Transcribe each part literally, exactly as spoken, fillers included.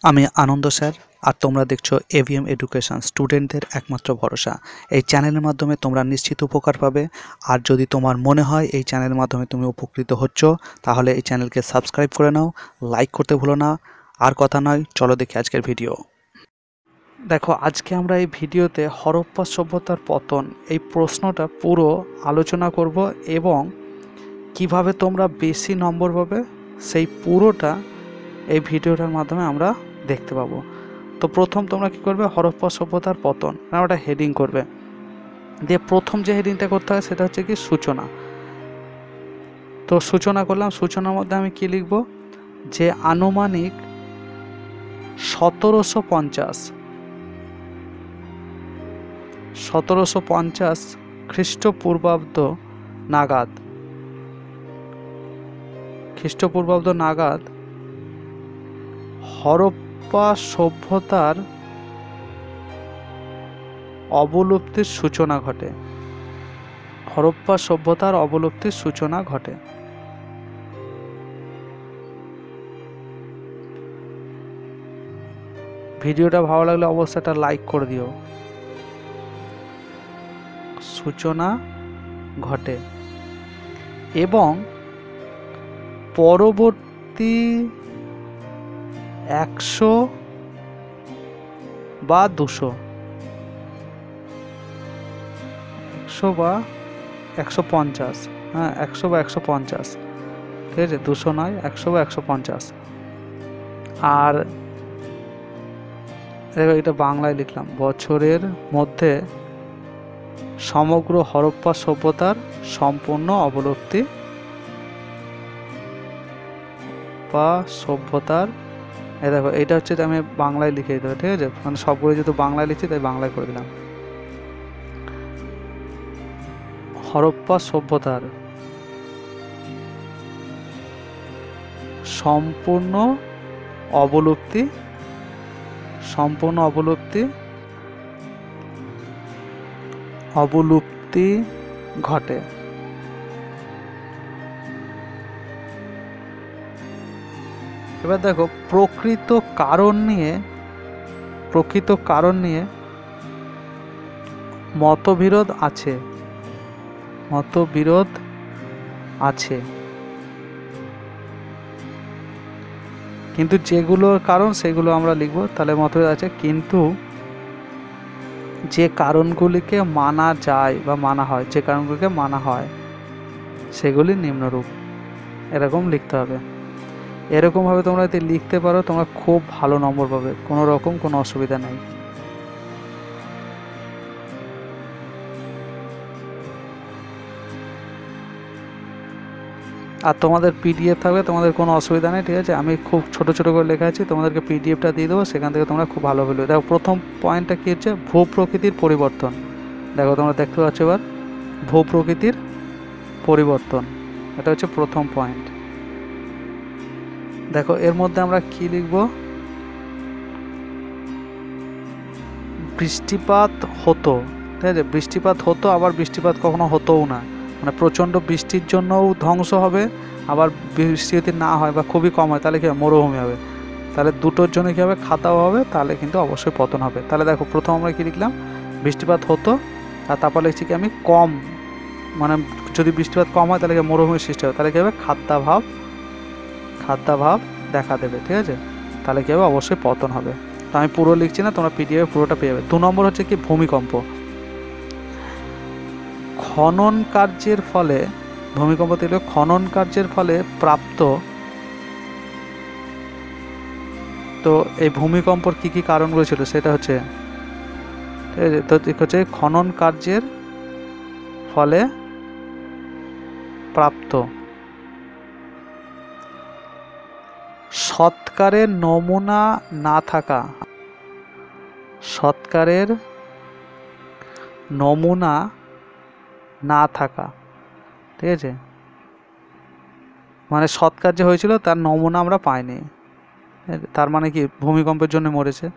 আমি আনন্দ স্যার আর তোমরা দেখছো এভিএম এডুকেশন স্টুডেন্টদের একমাত্র ভরসা। এই চ্যানেলের মাধ্যমে তোমরা নিশ্চিত উপকার পাবে। আর যদি তোমার মনে হয় এই চ্যানেলের মাধ্যমে তুমি উপকৃত হচ্ছ, তাহলে এই চ্যানেলকে সাবস্ক্রাইব করে নাও, লাইক করতে ভুলো না। আর কথা নয়, চলো দেখি আজকের ভিডিও। দেখো, আজকে আমরা এই ভিডিওতে হরপ্পা সভ্যতার পতন এই প্রশ্নটা পুরো আলোচনা করব এবং কিভাবে তোমরা বেশি নম্বর পাবে সেই পুরোটা এই ভিডিওটার মাধ্যমে আমরা দেখতে পাবো। তো প্রথম তোমরা কি করবে, হরপ্পা সভ্যতার পতন একটা হেডিং করবে, দিয়ে প্রথম যে হেডিংটা করতে হয় সেটা হচ্ছে কি সূচনা। তো সূচনা করলাম, সূচনার মধ্যে আমি কি লিখব, যে আনুমানিক সতেরোশো পঞ্চাশ সতেরোশো পঞ্চাশ খ্রিস্টপূর্বাব্দ নাগাদ খ্রিস্টপূর্বাব্দ নাগাদ হরপ্পা সভ্যতার অবলুপ্তির সূচনা ঘটে হরপ্পা সভ্যতার অবলুপ্তির সূচনা ঘটে ভিডিওটা ভালো লাগলে অবশ্যই একটা লাইক করে দিও। সূচনা ঘটে এবং পরবর্তী একশো বা দুশো একশো বা একশো পঞ্চাশ হ্যাঁ একশো বা একশো পঞ্চাশ ঠিক আছে, দুশো নয়, একশো বা একশো পঞ্চাশ। আর এটা বাংলায় লিখলাম, বছরের মধ্যে সমগ্র হরপ্পা সভ্যতার সম্পূর্ণ অবলুপ্তি বা সভ্যতার, এই দেখো এটা হচ্ছে আমি বাংলায় লিখে দিতে হবে, ঠিক আছে, মানে সবগুলো যেহেতু বাংলায় লিখছি তাই বাংলায় করে দিলাম। হরপ্পা সভ্যতার সম্পূর্ণ অবলুপ্তি সম্পূর্ণ অবলুপ্তি অবলুপ্তি ঘটে। এবার দেখো, প্রকৃত কারণ নিয়ে প্রকৃত কারণ নিয়ে মতবিরোধ আছে মতবিরোধ আছে কিন্তু যেগুলোর কারণ সেগুলো আমরা লিখব, তাহলে মতবিরোধ আছে, কিন্তু যে কারণগুলিকে মানা যায় বা মানা হয় যে কারণগুলিকে মানা হয় সেগুলি নিম্নরূপ, এরকম লিখতে হবে। এরকমভাবে তোমরা যদি লিখতে পারো তোমরা খুব ভালো নম্বর পাবে, কোনো রকম কোনো অসুবিধা নেই। আর তোমাদের পিডিএফ থাকবে, তোমাদের কোনো অসুবিধা নেই, ঠিক আছে, আমি খুব ছোট ছোট করে লেখা আছে, তোমাদেরকে পিডিএফটা দিয়ে দেবো, সেখান থেকে তোমরা খুব ভালো বলবে। দেখো, প্রথম পয়েন্টটা কী হচ্ছে, ভূ প্রকৃতির পরিবর্তন। দেখো তোমরা দেখতে পাচ্ছ এবার, ভূ প্রকৃতির পরিবর্তন, এটা হচ্ছে প্রথম পয়েন্ট। দেখো এর মধ্যে আমরা কি লিখব, বৃষ্টিপাত হতো, ঠিক আছে, বৃষ্টিপাত হতো, আবার বৃষ্টিপাত কখনো হতোও না, মানে প্রচণ্ড বৃষ্টির জন্যও ধ্বংস হবে, আবার বৃষ্টি যদি না হয় বা খুবই কম হয় তাহলে কি হবে, মরুভূমি হবে। তাহলে দুটোর জন্য কী হবে, খাতাও হবে, তাহলে কিন্তু অবশ্যই পতন হবে। তাহলে দেখো প্রথম আমরা কি লিখলাম, বৃষ্টিপাত হতো, আর তারপর লিখছি কি আমি কম, মানে যদি বৃষ্টিপাত কম হয় তাহলে মরুভূমির সৃষ্টি হবে, তাহলে কী হবে, খাদ্যাভাব খাদ্যাভাব দেখা দেবে, ঠিক আছে, তাহলে কী হবে, অবশ্যই পতন হবে। তো আমি পুরো লিখছি না, তোমরা পিডিএফে পুরোটা পেয়ে যাবে। দু নম্বর হচ্ছে কি, ভূমিকম্প। খনন কার্যের ফলে, ভূমিকম্প থেকে খনন কার্যের ফলে প্রাপ্ত, তো এই ভূমিকম্পর কি কি কারণগুলো ছিল সেটা হচ্ছে, ঠিক আছে, তো হচ্ছে খনন কার্যের ফলে প্রাপ্ত সৎকারের নমুনা না থাকা সৎকারের নমুনা না থাকা ঠিক আছে, মানে সৎকার যে হয়েছিল তার নমুনা আমরা পাইনি, তার মানে কি ভূমিকম্পের জন্য মরেছে।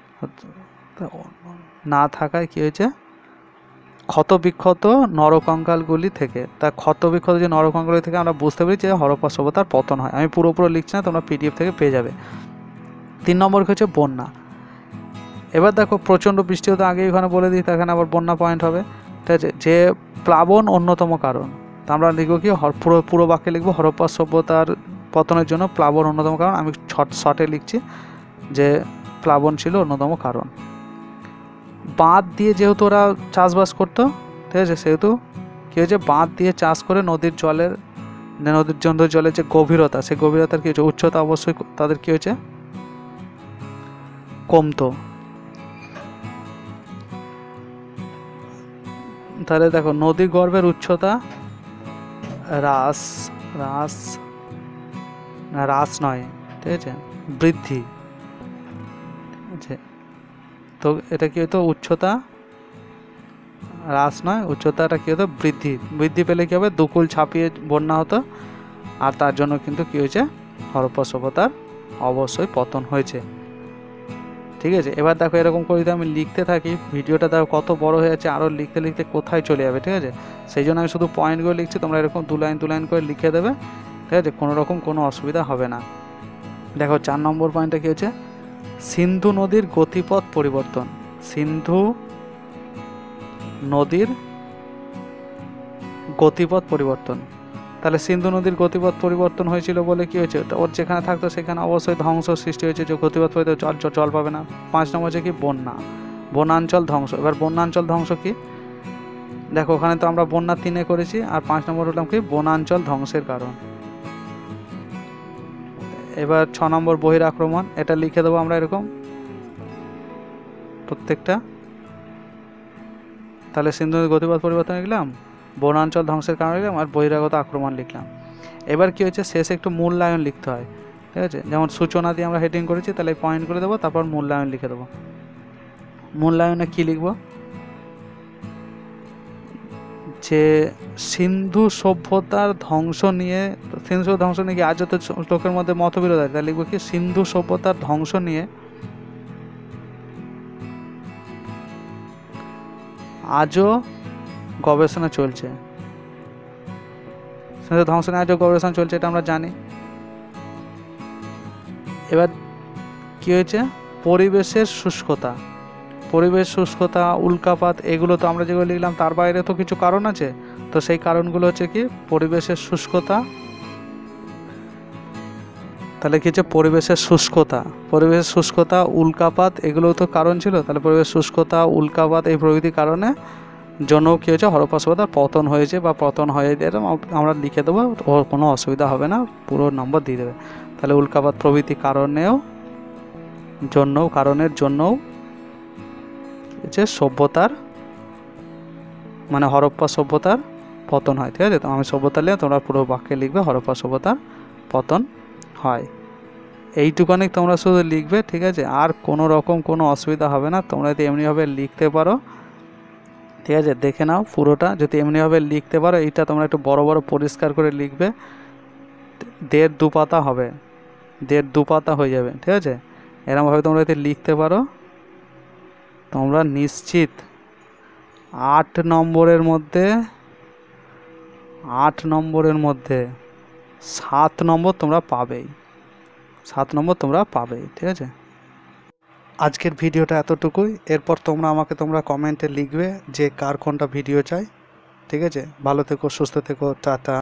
না থাকায় কি হয়েছে, ক্ষতবিক্ষত নরকঙ্কালগুলি থেকে, তা ক্ষতবিক্ষত যে নরকঙ্কালগুলি থেকে আমরা বুঝতে পারি যে হরপ্পা সভ্যতার পতন হয়। আমি পুরোপুরি লিখছি না, তোমরা পিডিএফ থেকে পেয়ে যাবে। তিন নম্বর হচ্ছে বন্যা। এবার দেখো প্রচণ্ড বৃষ্টি হতে আগে এখানে বলে দিই, এখানে আবার বন্যা পয়েন্ট হবে, ঠিক আছে। যে প্লাবন অন্যতম কারণ, তা আমরা লিখবো কি পুরো পুরো বাক্যে লিখবো হরপ্পা সভ্যতার পতনের জন্য প্লাবন অন্যতম কারণ। আমি শর্টে লিখছি যে প্লাবন ছিল অন্যতম কারণ। বাঁধ দিয়ে যেহেতু ওরা চাষবাস করতো, ঠিক আছে, সেহেতু কী হয়েছে, বাঁধ দিয়ে চাষ করে নদীর জলের নদীর জন্য জলের যে গভীরতা, সেই গভীরতার কী হয়েছে, উচ্চতা অবশ্যই তাদের কী হয়েছে, কমতো। তাহলে দেখো নদী গর্ভের উচ্চতা হ্রাস হ্রাস না হ্রাস নয়, ঠিক আছে, বৃদ্ধি, ঠিক আছে। তো এটা কি হতো, উচ্চতা হ্রাস নয়, উচ্চতাটা কি হতো, বৃদ্ধি। বৃদ্ধি পেলে কি হবে, দুকুল ছাপিয়ে বন্যা হতো, আর তার জন্য কিন্তু কি হয়েছে, হরপ্পা সভ্যতার অবশ্যই পতন হয়েছে, ঠিক আছে। এবার দেখো এরকম করে যদি আমি লিখতে থাকি, ভিডিওটা দেখো কত বড় হয়ে যাচ্ছে, আরও লিখতে লিখতে কোথায় চলে যাবে, ঠিক আছে। সেই জন্য আমি শুধু পয়েন্টগুলো লিখছি, তোমরা এরকম দু লাইন দু লাইন করে লিখে দেবে, ঠিক আছে, কোনো রকম কোনো অসুবিধা হবে না। দেখো চার নম্বর পয়েন্টটা কী হচ্ছে, সিন্ধু নদীর গতিপথ পরিবর্তন। সিন্ধু নদীর গতিপথ পরিবর্তন। তাহলে সিন্ধু নদীর গতিপথ পরিবর্তন হয়েছিল বলে কি হয়েছে, ওর যেখানে থাকতো সেখানে অবশ্যই ধ্বংস সৃষ্টি হয়েছে, যে গতিপথ পরিবর্তন, জল জল পাবে না। পাঁচ নম্বর হচ্ছে কি, বন্যা, বনাঞ্চল ধ্বংস। এবার বন্যাঞ্চল ধ্বংস কি, দেখো ওখানে তো আমরা বন্যা তিনে করেছি, আর পাঁচ নম্বর হলাম কি, বনাঞ্চল ধ্বংসের কারণ। এবার ছ নম্বর বহির আক্রমণ, এটা লিখে দেবো আমরা এরকম প্রত্যেকটা। তাহলে সিন্ধু নদীর গতিপথ পরিবর্তন লিখলাম, বনাঞ্চল ধ্বংসের কারণে লিখলাম, আর বহিরাগত আক্রমণ লিখলাম। এবার কি হচ্ছে, শেষে একটু মূল্যায়ন লিখতে হয়, ঠিক আছে। যেমন সূচনা দিয়ে আমরা হেডিং করেছি, তাহলে এই পয়েন্ট করে দেবো, তারপর মূল্যায়ন লিখে দেবো। মূল্যায়নে কি লিখব, যে সিন্ধু সভ্যতার ধ্বংস নিয়ে, সিন্ধু ধ্বংস নিয়ে কি আজ যত লোকের মধ্যে মতবিরোধ আছে, তাহলে লিখবো কি, সিন্ধু সভ্যতার ধ্বংস নিয়ে আজও গবেষণা চলছে। সিন্ধু ধ্বংস নিয়ে আজও গবেষণা চলছে, এটা আমরা জানি। এবার কি হয়েছে, পরিবেশের শুষ্কতা। পরিবেশ শুষ্কতা, উল্কাপাত, এগুলো তো আমরা যেগুলো লিখলাম তার বাইরে তো কিছু কারণ আছে, তো সেই কারণগুলো হচ্ছে কি, পরিবেশের শুষ্কতা। তাহলে কি হচ্ছে, পরিবেশের শুষ্কতা, পরিবেশের শুষ্কতা, উল্কাপাত, এগুলো তো কারণ ছিল। তাহলে পরিবেশ শুষ্কতা, উল্কাপাত, এই প্রভৃতি কারণে জন্য কি হয়েছে, হরপ্পা সভ্যতার পতন হয়েছে বা পতন হয়ে যায়, আমরা লিখে দেবো, ওর কোনো অসুবিধা হবে না, পুরো নম্বর দিয়ে দেবে। তাহলে উল্কাপাত প্রভৃতি কারণেও জন্যও কারণের জন্যও হচ্ছে সভ্যতার, মানে হরপ্পা সভ্যতার পতন হয়, ঠিক আছে। তো আমি সভ্যতা লিখে, তোমরা পুরো বাক্যে লিখবে হরপ্পা সভ্যতার পতন হয়। এইটুকানি তোমরা শুধু লিখবে, ঠিক আছে, আর কোনো রকম কোনো অসুবিধা হবে না। তোমরা যদি এমনিভাবে লিখতে পারো, ঠিক আছে, দেখে নাও পুরোটা, যদি এমনিভাবে লিখতে পারো, এইটা তোমরা একটু বড় বড় পরিষ্কার করে লিখবে, দেড় দু পাতা হবে, দেড় দু পাতা হয়ে যাবে, ঠিক আছে। এরকমভাবে তোমরা যদি লিখতে পারো, তোমরা নিশ্চিত আট নম্বরের মধ্যে আট নম্বরের মধ্যে সাত নম্বর তোমরা পাবেই, সাত নম্বর তোমরা পাবেই, ঠিক আছে। আজকের ভিডিওটা এতটুকুই। এরপর তোমরা আমাকে তোমরা কমেন্টে লিখবে যে কার কোনটা ভিডিও চাই, ঠিক আছে। ভালো থেকো, সুস্থ থেকো, টাটা।